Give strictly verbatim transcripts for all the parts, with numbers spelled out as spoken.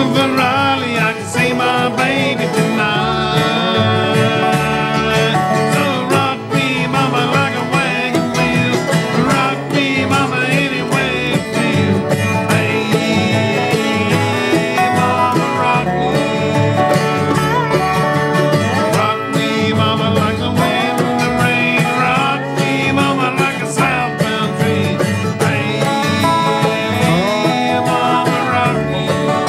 for Raleigh, I can see my baby tonight. So rock me, mama, like a wagon wheel. Rock me, mama, any way you feel. Hey, mama, rock me. Rock me, mama, like the wind and the rain. Rock me, mama, like a southbound train. Hey, mama, rock me.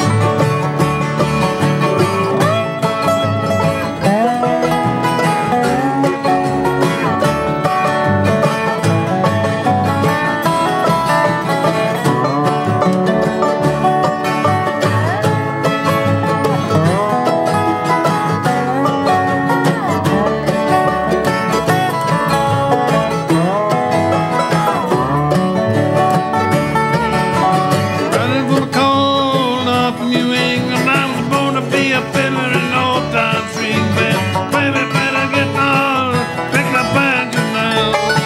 Running from a cold up from New England, I was born to be a fiddler in old time string band. Baby, better get on, pick my banjo now.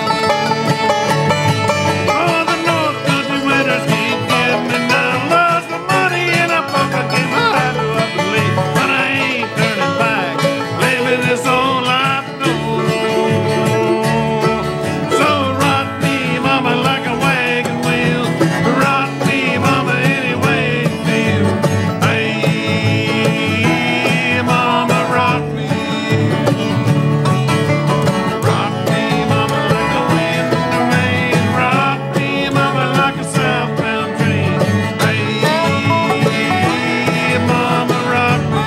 Oh, the North Country winters keep getting me down. Lost my money in a poker game, I had to up and leave, but I ain't turning back. Living this old life goes. So rock me, mama, like a wagon wheel. Rock me, mama, any way you feel. Hey, mama, rock me. Rock me, mama, like the wind and the rain. Rock me, mama, like a southbound train. Hey, mama, rock me.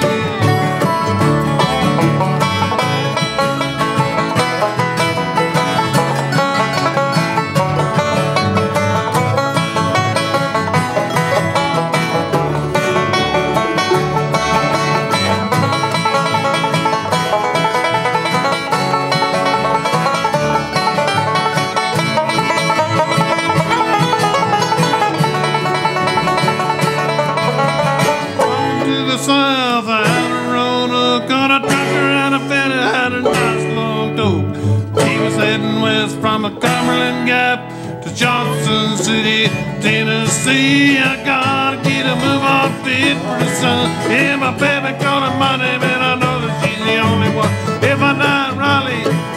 To the south, I had a road, got a tractor and a fed, had a nice long dope. He was heading west from a Cumberland Gap to Johnson City, Tennessee. I gotta get a move on fit for the sun. Yeah, my baby calling my name, and I know that she's the only one. If I die in Raleigh,